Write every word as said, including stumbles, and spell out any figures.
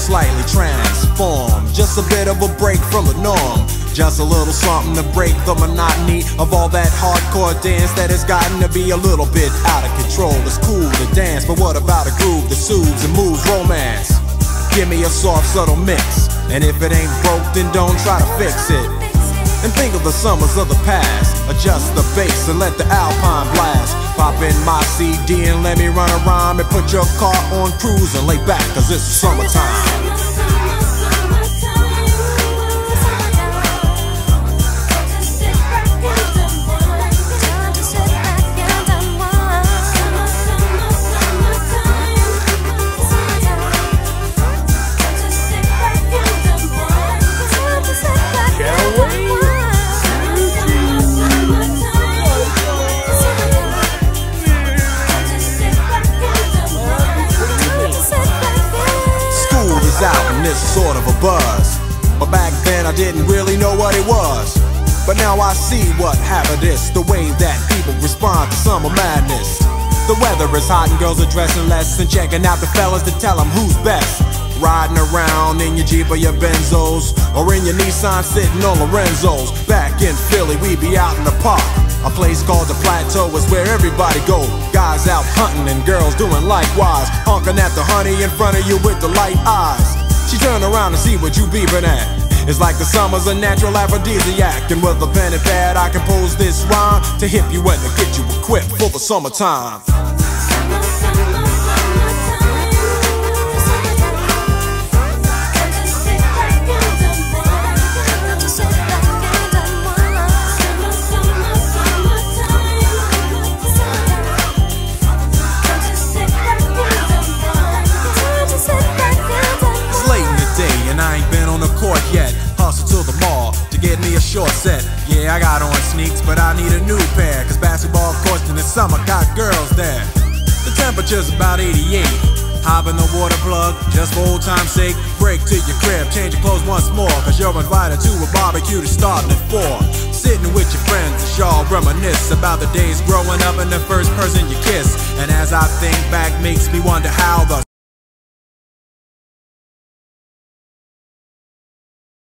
slightly transformed. Just a bit of a break from the norm. Just a little something to break the monotony of all that hardcore dance that has gotten to be a little bit out of control. It's cool to dance, but what about a groove that soothes and moves romance? Give me a soft, subtle mix, and if it ain't broke, then don't try to fix it. And think of the summers of the past. Adjust the bass and let the Alpine blast. Pop in my C D and let me run a rhyme and put your car on cruise and lay back, cause it's summertime. Out and it's sort of a buzz, but back then I didn't really know what it was. But now I see what happened is the way that people respond to summer madness. The weather is hot and girls are dressing less and checking out the fellas to tell them who's best. Riding around in your Jeep or your Benzos, or in your Nissan sitting on Lorenzo's. Back in Philly we be out in the park. A place called the Plateau is where everybody go. Guys out hunting and girls doing likewise, honking at the honey in front of you with the light eyes. She turn around and see what you beeping at. It's like the summer's a natural aphrodisiac, and with a pen and pad I compose this rhyme to hip you and to get you equipped for the summertime. Yet, hustle to the mall to get me a short set. Yeah, I got on sneaks, but I need a new pair, cause basketball courts in the summer got girls there. The temperature's about eighty-eight. Hop in the water plug, just for old time's sake. Break to your crib, change your clothes once more, cause you're invited to a barbecue that's starting at four. Sitting with your friends as y'all reminisce about the days growing up and the first person you kiss. And as I think back, makes me wonder how the